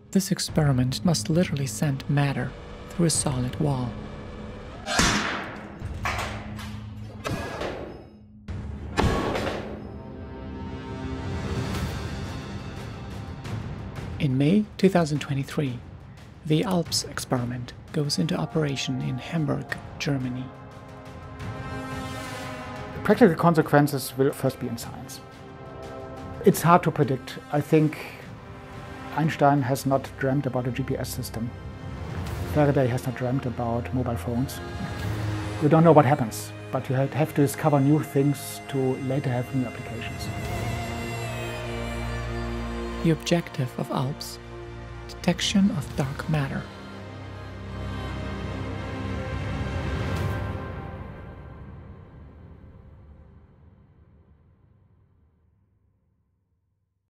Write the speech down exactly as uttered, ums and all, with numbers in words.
This experiment must literally send matter through a solid wall. In May two thousand twenty-three, the ALPS experiment goes into operation in Hamburg, Germany. The practical consequences will first be in science. It's hard to predict. I think Einstein has not dreamt about a G P S system. Faraday has not dreamt about mobile phones. You don't know what happens, but you have to discover new things to later have new applications. The objective of ALPS: detection of dark matter.